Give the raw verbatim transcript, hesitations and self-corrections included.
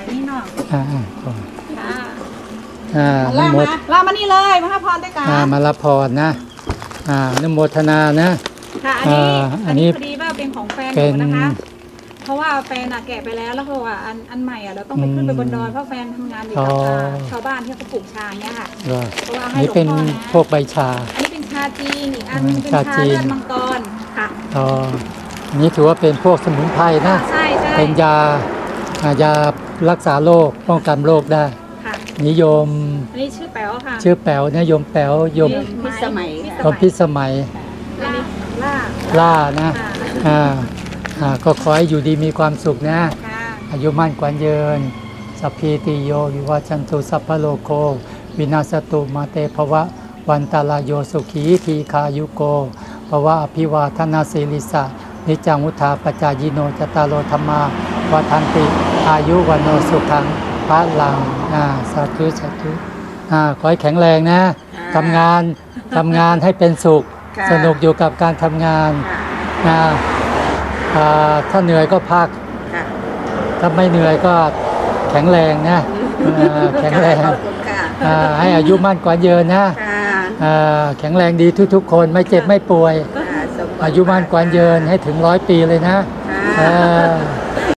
นี่เนาะอ่าอ่าล่าโมมาล่ามานี่เลยมาให้พรได้กันอ่ามารับพรนะอ่านโมทนานะค่ะอันนี้อ่าอัอันนนี้นี้พอดีว่าเป็นของแฟนหเป็นูนนะคะ เพราะว่าแฟนอะแกะไปแล้วแล้วเขาว่าอันอันใหม่อะเราต้องไปขึ้นไปบนดอยเพราะแฟนทำงานอยู่กับอ่าชาวบ้านที่เขาปลูกชาเนี้ยค่ะก็เพราะว่าอันให้นี้หลวงเป็นพ่อนะพวกใบชาอันนี้เป็นชาจีนอีกอันนึงเป็นชาชาจีนเลือดมังกรค่ะอ๋ออันนี้ถือว่าเป็นพวกสมุนไพรนะใช่ใช่เป็นยาอ่ายารักษาโรคป้องกันโรคได้ค่ะนิยมอันนี้ชื่อแป๋วค่ะชื่อแป๋วนะโยมแป๋วโยมพิสมัยโยมพิสมัยอันนี้ล่าล่านะค่ะอ่าอ่าก็ขอให้อยู่ดีมีความสุขนะค่ะอายุมั่นขวัญยืนสัพพีติโยวิวัชชันตุสัพพะโลกโควินาศตุมาเตภวะวันตาลายโยสุขีทีคายุโกภวะอภิวาทนาสิริสะนิจจังวุธาปจายโนจตารโลธรรมาวทันติอายุวันโนสุขังพระลังอ่าสาธุสาธุอ่าขอให้แข็งแรงนะทำงานทำงานให้เป็นสุขค่ะสนุกอยู่กับการทำงานนะอ่าถ้าเหนื่อยก็พักค่ะถ้าไม่เหนื่อยก็แข็งแรงนะเอ่อแข็งแรงขอบคุณค่ะอ่าให้อายุมั่นขวัญยืนนะค่ะอ่าแข็งแรงดีทุกๆ คนไม่เจ็บไม่ป่วยค่ะสมหวังอายุมั่นขวัญยืนให้ถึงร้อยปีเลยนะค่ะเออ